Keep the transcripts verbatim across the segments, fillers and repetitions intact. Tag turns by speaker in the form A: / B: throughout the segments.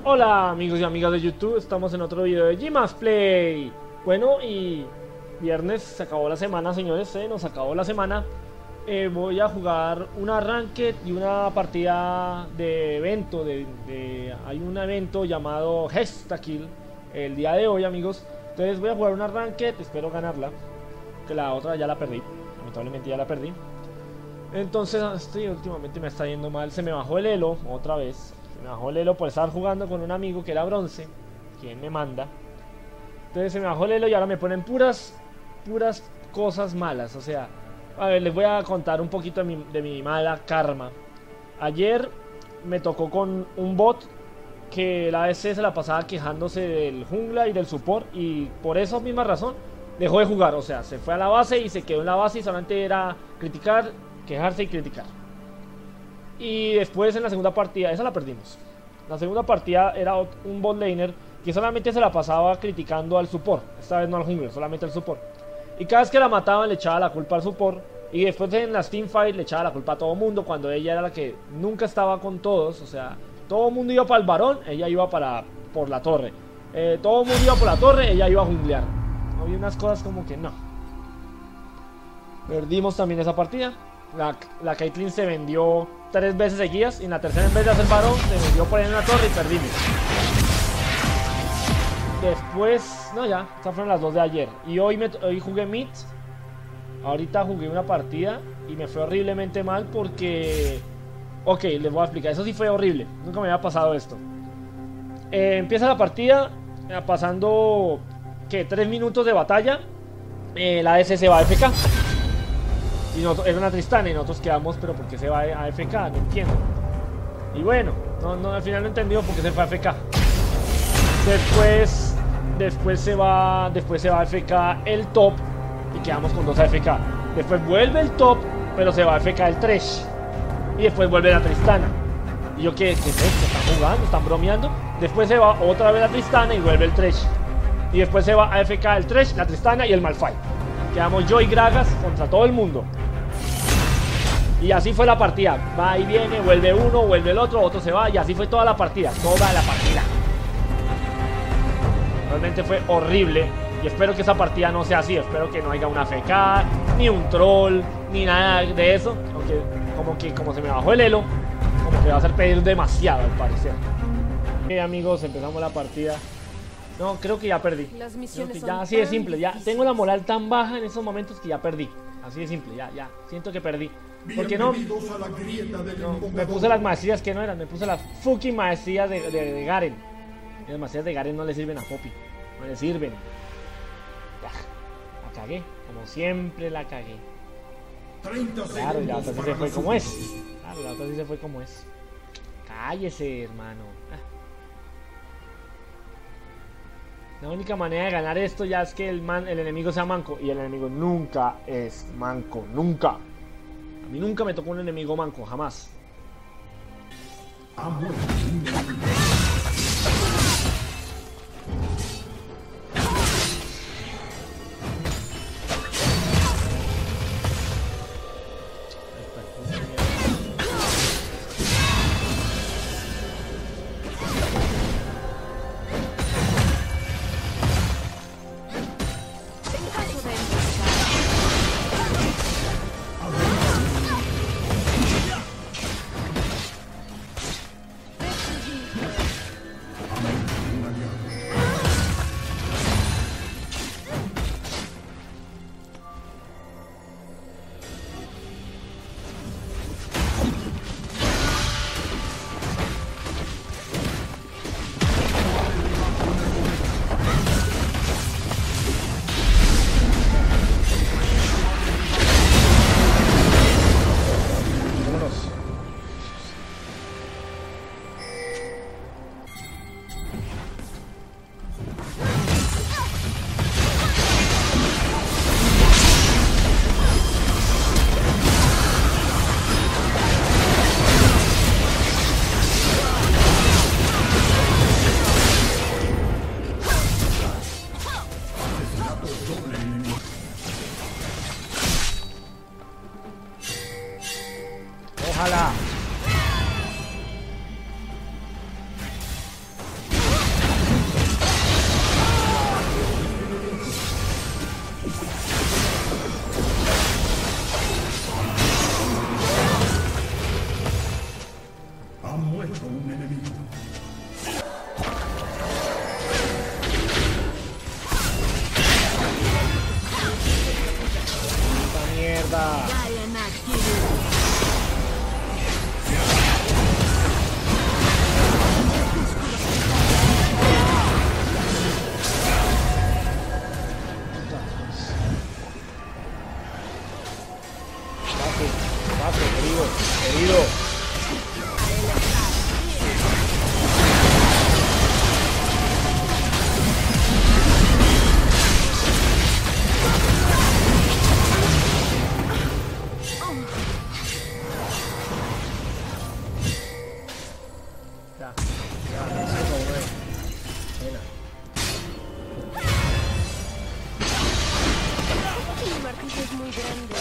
A: Hola amigos y amigas de YouTube, estamos en otro video de GMaxPlay. Bueno, y viernes se acabó la semana, señores, eh, nos acabó la semana. eh, Voy a jugar una ranked y una partida de evento de, de, Hay un evento llamado Hextakill el día de hoy, amigos. Entonces voy a jugar una ranked, espero ganarla, que la otra ya la perdí, lamentablemente ya la perdí. Entonces, este, últimamente me está yendo mal, se me bajó el elo otra vez. Me bajó el elo por estar jugando con un amigo que era bronce, quien me manda. Entonces se me bajó el elo y ahora me ponen puras puras cosas malas. O sea, a ver, les voy a contar un poquito de mi, de mi mala karma. Ayer me tocó con un bot que la A D C se la pasaba quejándose del jungla y del support, y por esa misma razón dejó de jugar. O sea, se fue a la base y se quedó en la base y solamente era criticar, quejarse y criticar. Y después en la segunda partida, esa la perdimos. La segunda partida era un bot laner que solamente se la pasaba criticando al support. Esta vez no al jungler, solamente al support. Y cada vez que la mataban le echaba la culpa al support. Y después en las teamfights le echaba la culpa a todo el mundo, cuando ella era la que nunca estaba con todos. O sea, todo el mundo iba para el varón, ella iba para por la torre. eh, Todo el mundo iba por la torre, ella iba a junglear. Había unas cosas como que no. Perdimos también esa partida. La, la Caitlyn se vendió tres veces seguidas, y en la tercera, en vez de hacer varón, se vendió por ahí en una torre y perdimos. Después, no, ya, estas fueron las dos de ayer. Y hoy, me, hoy jugué mid. Ahorita jugué una partida y me fue horriblemente mal porque... Ok, les voy a explicar, eso sí fue horrible, nunca me había pasado esto. eh, Empieza la partida, eh, pasando, ¿qué? tres minutos de batalla. eh, La A D C se va a F K. Y nosotros, era una Tristana y nosotros quedamos, pero ¿por qué se va a F K? No entiendo. Y bueno, no, no, al final no he entendido por qué se fue a F K. Después, después se va, después se va a F K el top y quedamos con dos A F K. Después vuelve el top, pero se va a F K el Thresh. Y después vuelve la Tristana. Y yo, ¿qué, qué es esto? ¿Están jugando? ¿Están bromeando? Después se va otra vez la Tristana y vuelve el Thresh. Y después se va a F K el Thresh, la Tristana y el Malphite. Quedamos yo y Gragas contra todo el mundo. Y así fue la partida. Va y viene, vuelve uno, vuelve el otro, otro se va. Y así fue toda la partida. Toda la partida. Realmente fue horrible. Y espero que esa partida no sea así. Espero que no haya una F K, ni un troll, ni nada de eso. Aunque como que como se me bajó el elo, como que va a hacer pedir demasiado al parecer. Ok, amigos, empezamos la partida. No, creo que ya perdí.
B: Las misiones
A: ya,
B: son
A: así de
B: tan
A: simple. Ya
B: difíciles.
A: tengo la moral tan baja en esos momentos que ya perdí. Así de simple, ya, ya. Siento que perdí. Porque no, no, me puse las maestrías que no eran, me puse las fucking maestrías de, de, de Garen. Y las maestrías de Garen no le sirven a Poppy, no le sirven. Ya, la cagué, como siempre la cagué. Claro, y la otra sí se fue como es. Claro, la otra sí se fue como es. Cállese, hermano. Ah. La única manera de ganar esto ya es que el, man, el enemigo sea manco. Y el enemigo nunca es manco, nunca. A mí nunca me tocó un enemigo manco, jamás.
B: un enemigo.
A: ¡Puta mierda! Paso, querido, querido. Ya, ya, eso es uno de. Buena.
C: Mi martillo es muy grande.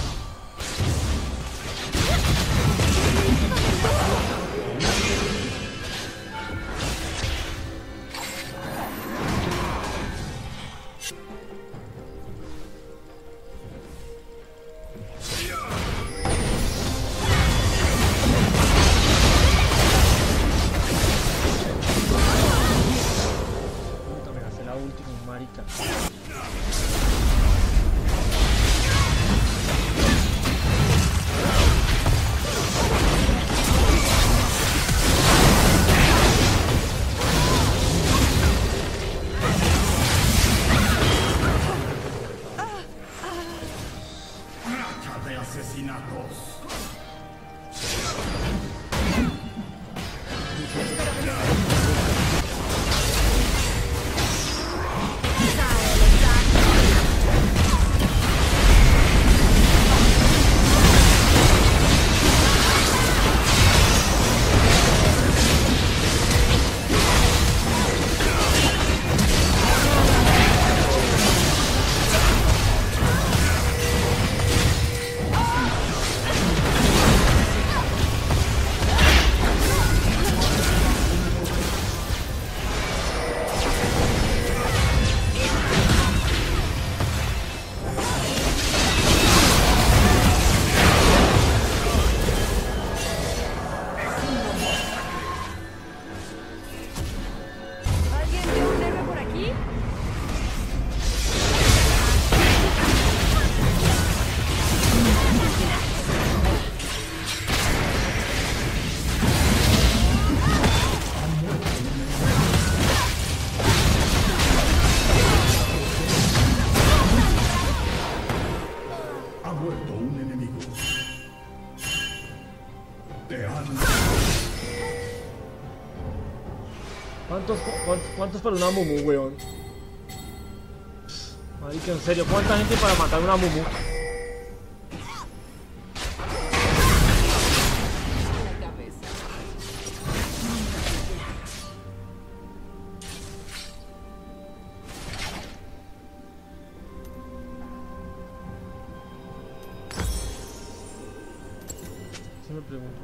A: Puta, me gasté la última, marica.
B: Racha de asesinatos.
C: ¿Alguien vio un héroe por aquí?
B: Ha muerto un enemigo. Te han...
A: ¿Cuántos, cuántos, cuántos para una Mumu, weón? Marica, en serio, ¿cuánta gente para matar una Mumu?
C: La cabeza.
A: Sí me pregunto.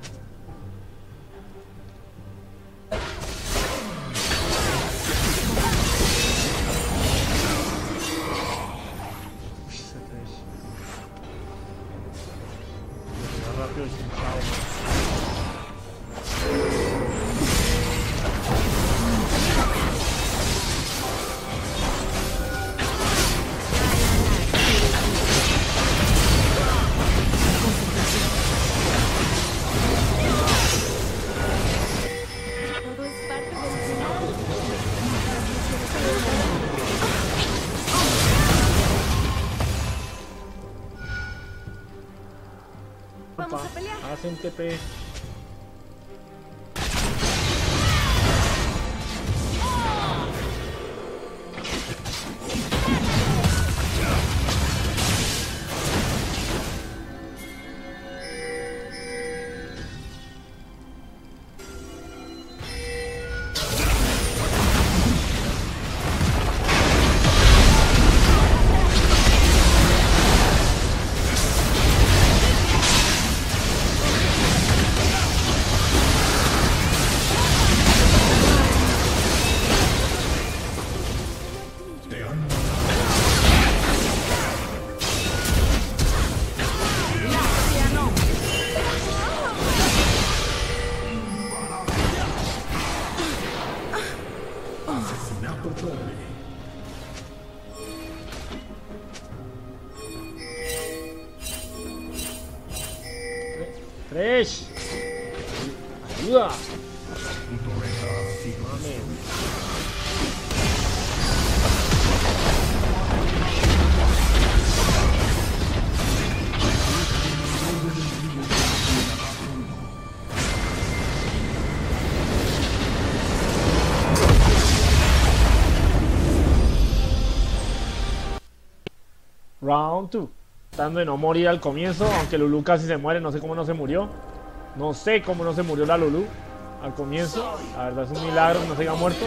A: Uy, ese trash. Llega rápido y sin chao.
C: Todo es parte del final. Vamos a pelear.
A: Hacen T P. Round two. Tratando de no morir al comienzo, aunque Lulu casi se muere, no sé cómo no se murió. No sé cómo no se murió la Lulu al comienzo. La verdad es un milagro que no se haya muerto.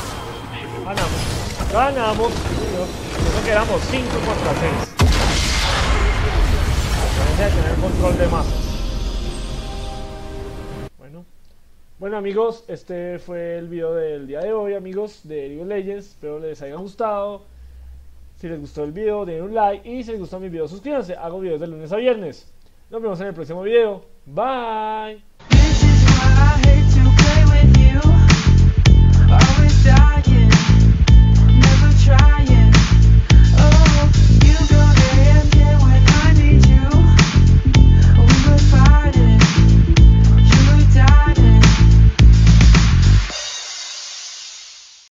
A: Ganamos. Creo que éramos cinco contra seis. deje de tener control de masas. Bueno, bueno amigos, este fue el video del día de hoy, amigos, de League of Legends. Espero les haya gustado. Si les gustó el video, denle un like, y si les gustan mis videos, suscríbanse. Hago videos de lunes a viernes. Nos vemos en el próximo video. Bye.